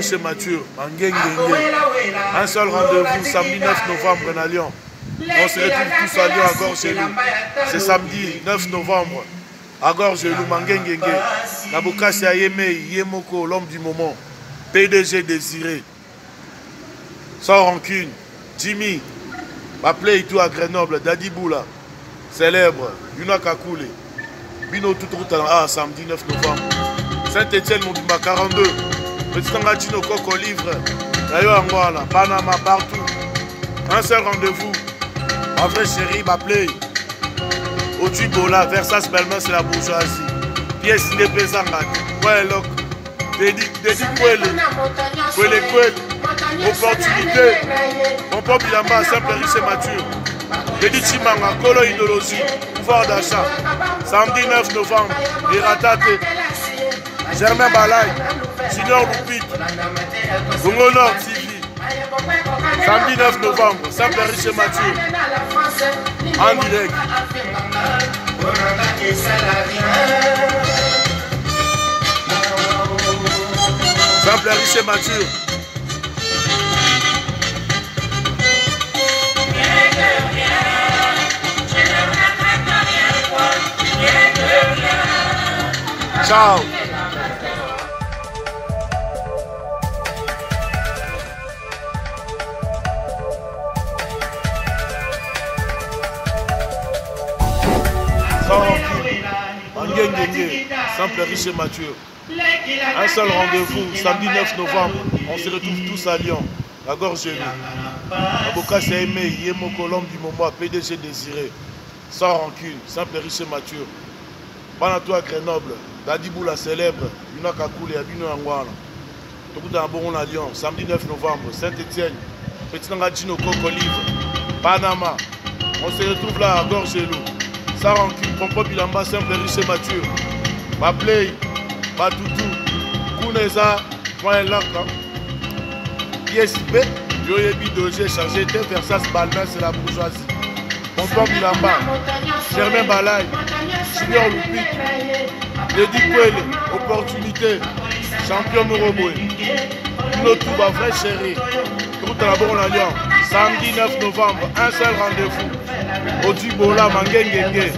riche et mature. Un seul rendez-vous, samedi 9 novembre à Lyon. On se retrouve tous à Lyon à Gorgelou. C'est samedi 9 novembre. À Gorgelou, Mangengenge. Nabokasi Ayeme, Yemoko, l'homme du moment. PDG désiré. Sans rancune. Jimmy. Appelé tout à Grenoble. Dadi Boula. Célèbre. Yuna Kakoule. Bino tout route à samedi 9 novembre. Saint-Etienne, Mobimba 42. Petit Tangatino Coco Livre. D'ailleurs, Angola, Panama, partout. Un seul rendez-vous. Ma vraie chérie, m'appelait. Otuibola, Versas Belman, c'est la bourgeoisie. Pièce Népezangat. Ouais, loc. Dédi Kwele. Kwele. Opportunité. Mon peuple Bilamba, simple, riche et mature. Dédi Chimanga, Kolo idéologie. Pouvoir d'achat. Samedi 9 novembre. Iratate. Germain Balay. Junior Loupit. Bongo Nord TV. Samedi 9 novembre. Simple, riche et mature. En direct. Simple, riche et mature. Ciao. Simple, riche et mature. Un seul rendez-vous, samedi 9 novembre. On se retrouve tous à Lyon, à Gorgelou. Nabokasi Ayeme, Yemoko, l'homme du moment, PDG désiré. Sans rancune, simple, riche et mature. Banato à Grenoble, Dadi Boula célèbre, Yuna Kakoule, Abino Angwana. Tout à bon à Lyon, samedi 9 novembre, Saint-Etienne, Petit Tangatino Coco Livre, Panama. On se retrouve là à Gorgelou. Sans rancune, Pompo Bilamba, simple, riche et mature. M'appelez, Batoutou, Kouneza, moi et Laka. ISP, Yoyebi Dogé, chargé de Versas Balmain, c'est la bourgeoisie. Pompo Bilamba, Germain Balay, Junior Loupit, Dédi Kwele, opportunité, champion Moroboué. Notre ma vraie chérie, tout à la bonne alliance. Samedi 9 novembre, un seul rendez-vous. Otuibola, Mangengenge,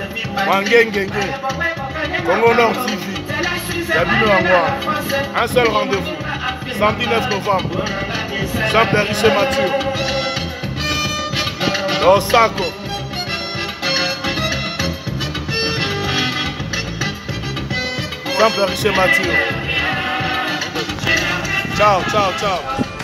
Congo Nord TV, Yabino Angoa. Un seul rendez-vous. Samedi 9 novembre. Simple, riche et mature. Osako. Simple, riche et mature. Ciao, ciao, ciao.